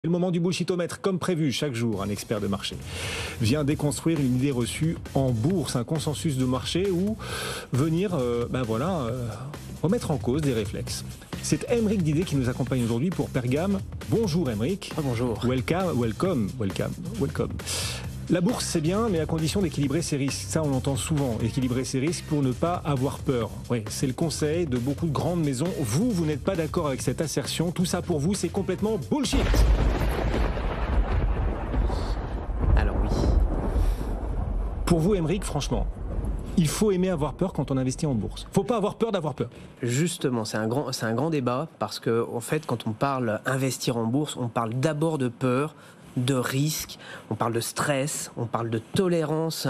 C'est le moment du bullshitomètre, comme prévu, chaque jour, un expert de marché vient déconstruire une idée reçue en bourse, un consensus de marché ou venir remettre en cause des réflexes. C'est Aymeric Didet qui nous accompagne aujourd'hui pour Pergame. Bonjour Aymeric. Bonjour. Welcome. La bourse, c'est bien, mais à condition d'équilibrer ses risques. Ça, on l'entend souvent, équilibrer ses risques pour ne pas avoir peur. Oui, c'est le conseil de beaucoup de grandes maisons. Vous n'êtes pas d'accord avec cette assertion. Tout ça, pour vous, c'est complètement bullshit. Alors oui. Pour vous, Aymeric, franchement, il faut aimer avoir peur quand on investit en bourse. Faut pas avoir peur d'avoir peur. Justement, c'est un grand débat parce que, en fait, quand on parle investir en bourse, on parle d'abord de peur, de risque, on parle de stress, on parle de tolérance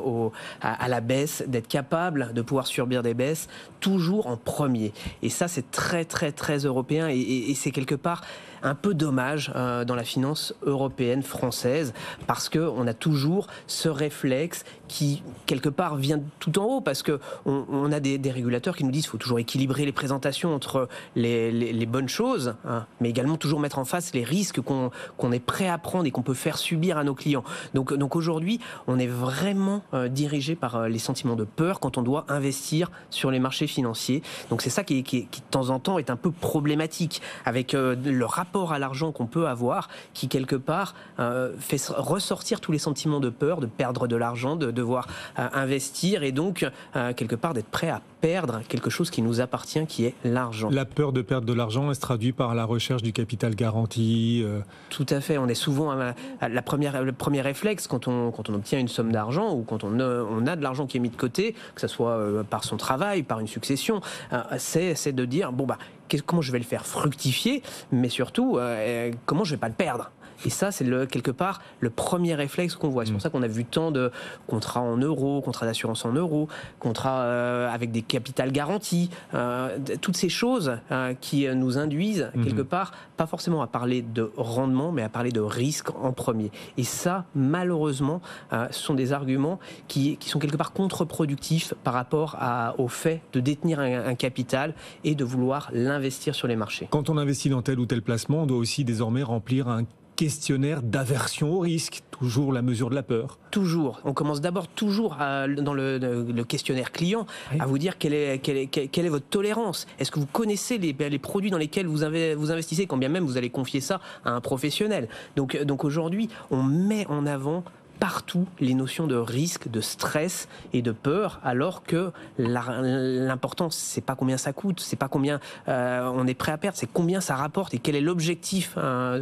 à la baisse, d'être capable de pouvoir subir des baisses, toujours en premier. Et ça, c'est très européen et c'est quelque part un peu dommage dans la finance européenne, française, parce qu'on a toujours ce réflexe qui, quelque part, vient tout en haut, parce qu'on a des régulateurs qui nous disent qu'il faut toujours équilibrer les présentations entre les bonnes choses, hein, mais également toujours mettre en face les risques qu'on est prêt à prendre et qu'on peut faire subir à nos clients. Donc aujourd'hui, on est vraiment dirigé par les sentiments de peur quand on doit investir sur les marchés financiers. Donc c'est ça qui de temps en temps, est un peu problématique, avec le rapport à l'argent qu'on peut avoir, qui quelque part fait ressortir tous les sentiments de peur, de perdre de l'argent, de devoir investir et donc quelque part d'être prêt à perdre quelque chose qui nous appartient, qui est l'argent. La peur de perdre de l'argent, elle se traduit par la recherche du capital garanti. Tout à fait. On est souvent le premier réflexe quand on obtient une somme d'argent ou quand on a de l'argent qui est mis de côté, que ce soit par son travail, par une succession, c'est de dire comment je vais le faire fructifier, mais surtout comment je vais pas le perdre. Et ça, c'est quelque part le premier réflexe qu'on voit. C'est pour ça qu'on a vu tant de contrats en euros, contrats d'assurance en euros, contrats avec des capitales garanties, toutes ces choses qui nous induisent quelque part, pas forcément à parler de rendement, mais à parler de risque en premier. Et ça, malheureusement, ce sont des arguments qui sont quelque part contre-productifs par rapport au fait de détenir un capital et de vouloir l'investir sur les marchés. Quand on investit dans tel ou tel placement, on doit aussi désormais remplir un questionnaire d'aversion au risque, toujours la mesure de la peur. Toujours. On commence d'abord toujours dans le questionnaire client à vous dire quelle est votre tolérance. Est-ce que vous connaissez les produits dans lesquels vous investissez, quand bien même vous allez confier ça à un professionnel. Donc aujourd'hui, on met en avant partout les notions de risque, de stress et de peur, alors que l'important, c'est pas combien ça coûte, c'est pas combien on est prêt à perdre, c'est combien ça rapporte et quel est l'objectif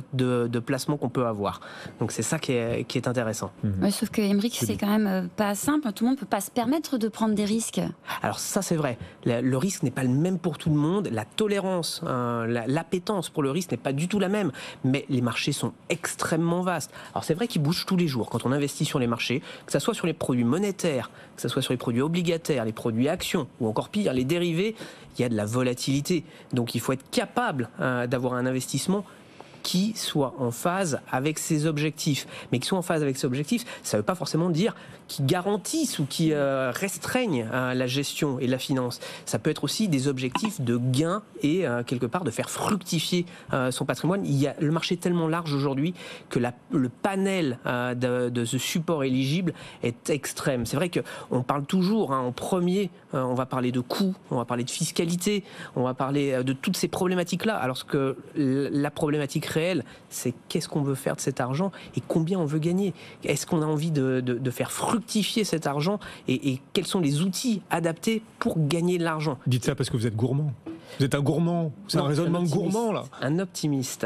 de placement qu'on peut avoir. Donc c'est ça qui est intéressant. Ouais, sauf que Aymeric, c'est quand même pas simple, tout le monde peut pas se permettre de prendre des risques. Alors ça, c'est vrai, le risque n'est pas le même pour tout le monde, la tolérance, l'appétence pour le risque n'est pas du tout la même, mais les marchés sont extrêmement vastes. Alors c'est vrai qu'ils bougent tous les jours quand on investit sur les marchés, que ce soit sur les produits monétaires, que ce soit sur les produits obligataires, les produits actions, ou encore pire, les dérivés, il y a de la volatilité. Donc il faut être capable d'avoir un investissement qui soit en phase avec ses objectifs. Mais qui soit en phase avec ses objectifs, ça ne veut pas forcément dire qui garantissent ou qui restreignent la gestion et la finance. Ça peut être aussi des objectifs de gain et quelque part de faire fructifier son patrimoine. Le marché est tellement large aujourd'hui que le panel de ce support éligible est extrême. C'est vrai qu'on parle toujours, en premier, on va parler de coûts, on va parler de fiscalité, on va parler de toutes ces problématiques-là, alors que la problématique réelle, c'est qu'est-ce qu'on veut faire de cet argent et combien on veut gagner. Est-ce qu'on a envie de faire fructifier cet argent et quels sont les outils adaptés pour gagner de l'argent. Dites ça parce que vous êtes gourmand. Vous êtes un gourmand. C'est un raisonnement gourmand, là. Un optimiste.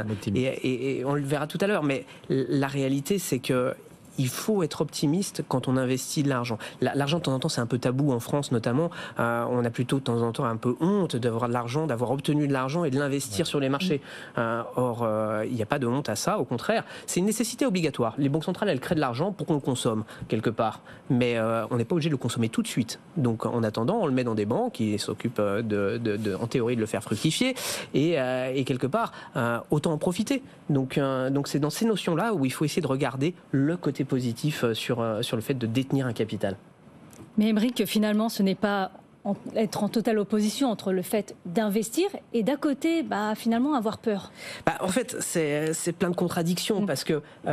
Et on le verra tout à l'heure, mais la réalité, c'est que il faut être optimiste quand on investit de l'argent. L'argent, de temps en temps, c'est un peu tabou en France, notamment. On a plutôt, de temps en temps, un peu honte d'avoir de l'argent, d'avoir obtenu de l'argent et de l'investir sur les marchés. Or, il n'y a pas de honte à ça. Au contraire, c'est une nécessité obligatoire. Les banques centrales, elles créent de l'argent pour qu'on le consomme, quelque part. Mais on n'est pas obligé de le consommer tout de suite. Donc, en attendant, on le met dans des banques qui s'occupent, en théorie, de le faire fructifier. Et quelque part, autant en profiter. Donc, c'est dans ces notions-là où il faut essayer de regarder le côté positif sur le fait de détenir un capital. Mais Aymeric, finalement, ce n'est pas être en totale opposition entre le fait d'investir et d'à côté, finalement, avoir peur. En fait, c'est plein de contradictions parce que on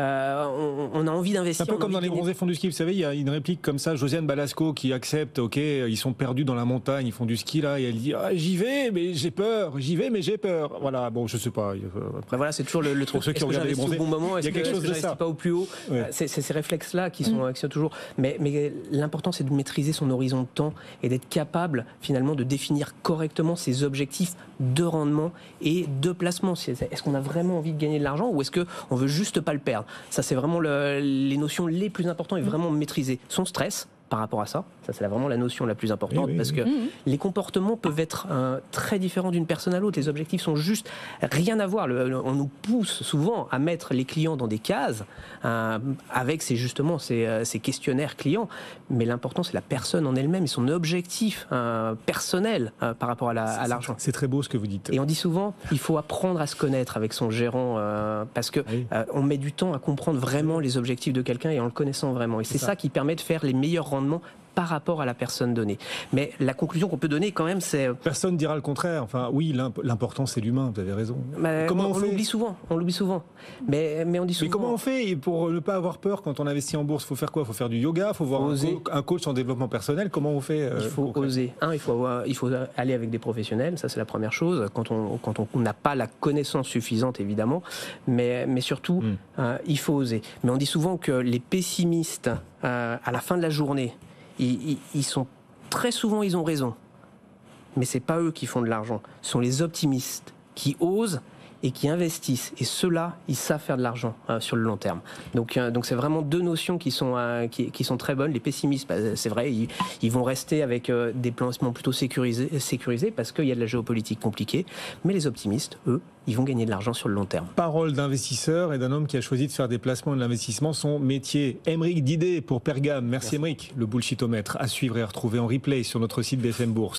a envie d'investir. C'est un peu comme dans les bronzés fonds du ski. Vous savez, il y a une réplique comme ça, Josiane Balasco qui accepte, ok, ils sont perdus dans la montagne, ils font du ski là, et elle dit j'y vais, mais j'ai peur, j'y vais, mais j'ai peur. Voilà, bon, je sais pas. Après, voilà, c'est toujours le truc. Pour ceux qui regardent les bronzés, au bon moment, il y a quelque chose de ça. Pas au plus haut. Ouais. C'est ces réflexes-là qui sont toujours. Mais l'important, c'est de maîtriser son horizon de temps et d'être capable, finalement, de définir correctement ses objectifs de rendement et de placement. Est-ce qu'on a vraiment envie de gagner de l'argent ou est-ce qu'on veut juste pas le perdre? Ça, c'est vraiment les notions les plus importantes et vraiment maîtriser son stress par rapport à ça. Ça, c'est vraiment la notion la plus importante parce que les comportements peuvent être très différents d'une personne à l'autre. Les objectifs sont juste rien à voir. On nous pousse souvent à mettre les clients dans des cases avec ces questionnaires clients. Mais l'important, c'est la personne en elle-même et son objectif personnel par rapport à l'argent. C'est très beau ce que vous dites. Et on dit souvent, il faut apprendre à se connaître avec son gérant parce que on met du temps à comprendre vraiment les objectifs de quelqu'un et en le connaissant vraiment. Et c'est ça qui permet de faire les meilleurs rendements par rapport à la personne donnée. Mais la conclusion qu'on peut donner quand même, c'est... Personne dira le contraire. Enfin, oui, l'important c'est l'humain, vous avez raison. Comment on l'oublie souvent. Mais on dit souvent... Mais comment on fait pour ne pas avoir peur quand on investit en bourse? Il faut faire quoi? Il faut faire du yoga? Il faut voir un coach en développement personnel? Comment on fait Il faut oser. Il faut aller avec des professionnels, ça c'est la première chose, quand on n'a pas la connaissance suffisante évidemment, mais surtout il faut oser. Mais on dit souvent que les pessimistes, à la fin de la journée, ils sont très souvent, ils ont raison. Mais c'est pas eux qui font de l'argent. Ce sont les optimistes qui osent et qui investissent. Et ceux-là, ils savent faire de l'argent sur le long terme. Donc c'est vraiment deux notions qui sont très bonnes. Les pessimistes, c'est vrai, ils vont rester avec des placements plutôt sécurisés parce qu'il y a de la géopolitique compliquée. Mais les optimistes, eux, ils vont gagner de l'argent sur le long terme. Parole d'investisseur et d'un homme qui a choisi de faire des placements et de l'investissement son métier. Aymeric Didé pour Pergame. Merci Aymeric. Le bullshitomètre à suivre et à retrouver en replay sur notre site BFM Bourse.